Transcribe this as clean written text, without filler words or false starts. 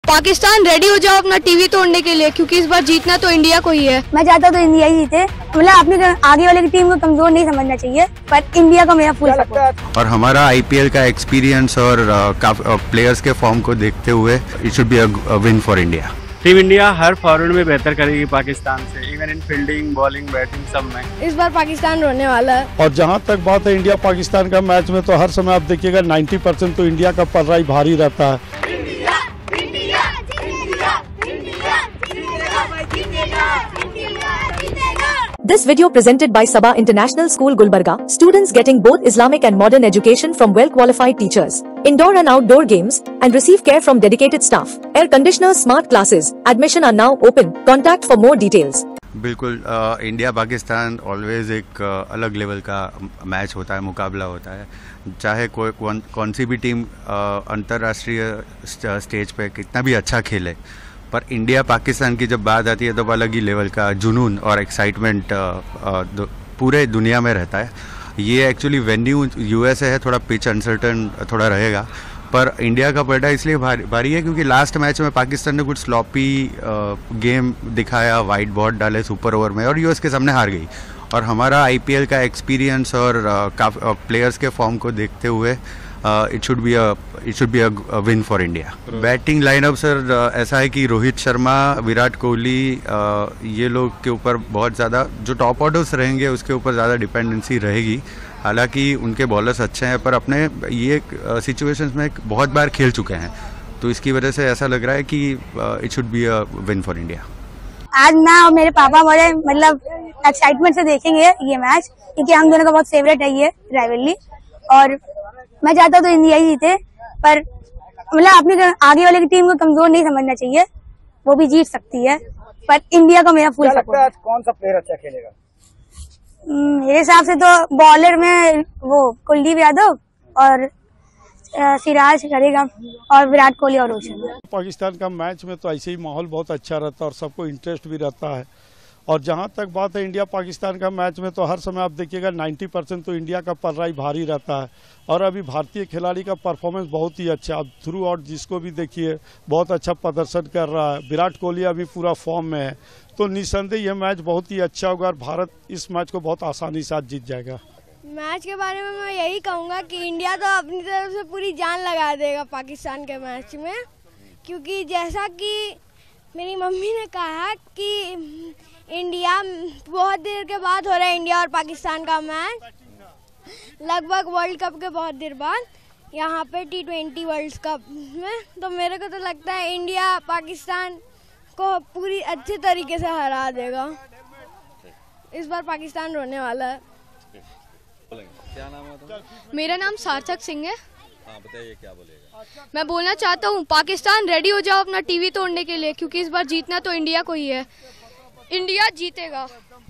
Pakistan ready हो जाओ अपना टीवी तोड़ने के लिए, क्योंकि इस बार जीतना तो इंडिया को ही है। मैं चाहता हूँ तो इंडिया ही जीते, मतलब अपने आगे वाले की टीम को कमजोर नहीं समझना चाहिए, पर इंडिया का मेरा फुल सपोर्ट। और हमारा आईपीएल का एक्सपीरियंस और प्लेयर्स के फॉर्म को देखते हुए it should be a win for India. Team India हर फॉरवर्ड में बेहतर करेगी पाकिस्तान से, even in fielding, bowling, batting सब में। इस बार पाकिस्तान रोने वाला है। और जहां तक बात है इंडिया पाकिस्तान का मैच में, तो हर समय आप देखिएगा 90% तो इंडिया का पलड़ा ही भारी रहता है। This video presented by Sabha International School Gulbarga, students getting both Islamic and modern education from well-qualified teachers, indoor and outdoor games, and receive care from dedicated staff. Air conditioners, smart classes, admission are now open. Contact for more details. बिल्कुल India Pakistan always एक अलग level का match होता है, मुकाबला होता है। चाहे कौन सी भी टीम अंतर्राष्ट्रीय स्टेज पे कितना भी अच्छा खेले, पर इंडिया पाकिस्तान की जब बात आती है तो अलग ही लेवल का जुनून और एक्साइटमेंट पूरे दुनिया में रहता है। ये एक्चुअली वेन्यू यूएसए है, थोड़ा पिच अनसर्टन थोड़ा रहेगा, पर इंडिया का पलड़ा इसलिए भारी है क्योंकि लास्ट मैच में पाकिस्तान ने कुछ स्लॉपी गेम दिखाया, वाइट बॉल डाले सुपर ओवर में और यूएस के सामने हार गई। और हमारा आईपीएल का एक्सपीरियंस और प्लेयर्स के फॉर्म को देखते हुए it should be a win for India. Batting lineup sir ऐसा है कि रोहित शर्मा, विराट कोहली, ये लोग के ऊपर बहुत ज़्यादा जो टॉप ऑर्डर्स रहेंगे उसके ऊपर ज़्यादा डिपेंडेंसी रहेगी। हालांकि उनके बॉलर्स अच्छे हैं, पर अपने ये सिचुएशंस में बहुत बार खेल चुके हैं, तो इसकी वजह से ऐसा लग रहा है कि it should be a win for India. आज मैं और मेरे पापा बड़े मतलब एक्साइटमेंट से देखेंगे ये मैच, क्योंकि हम दोनों का बहुत फेवरेट है ये राइवलरी, और मैं चाहता हूँ तो इंडिया ही जीते, पर मतलब अपने आगे वाले की टीम को कमजोर नहीं समझना चाहिए, वो भी जीत सकती है, पर इंडिया का मेरा फुल सपोर्ट। आज कौन सा प्लेयर अच्छा खेलेगा? मेरे हिसाब से तो बॉलर में वो कुलदीप यादव और सिराज करेगा, और विराट कोहली और रोहित शर्मा। पाकिस्तान का मैच में तो ऐसे ही माहौल बहुत अच्छा रहता है और सबको इंटरेस्ट भी रहता है। और जहां तक बात है इंडिया पाकिस्तान का मैच में, तो हर समय आप देखिएगा 90% तो इंडिया का पलड़ा ही भारी रहता है। और अभी भारतीय खिलाड़ी का परफॉर्मेंस बहुत ही अच्छा, अब थ्रू आउट जिसको भी देखिए बहुत अच्छा प्रदर्शन कर रहा है। विराट कोहली अभी पूरा फॉर्म में है, तो निस्संदेह यह मैच बहुत ही अच्छा होगा और भारत इस मैच को बहुत आसानी से जीत जाएगा। मैच के बारे में मैं यही कहूँगा कि इंडिया तो अपनी तरफ से पूरी जान लगा देगा पाकिस्तान के मैच में, क्योंकि जैसा कि मेरी मम्मी ने कहा कि इंडिया बहुत देर के बाद हो रहा है, इंडिया और पाकिस्तान का मैच लगभग वर्ल्ड कप के बहुत देर बाद यहाँ पे T20 वर्ल्ड कप में, तो मेरे को तो लगता है इंडिया पाकिस्तान को पूरी अच्छे तरीके से हरा देगा। इस बार पाकिस्तान रोने वाला है। क्या नाम है तुम्हारा? मेरा नाम सार्थक सिंह है। हाँ बताइए, क्या बोलेगा? मैं बोलना चाहता हूँ पाकिस्तान रेडी हो जाओ अपना टीवी तोड़ने के लिए, क्योंकि इस बार जीतना तो इंडिया को ही है। इंडिया जीतेगा।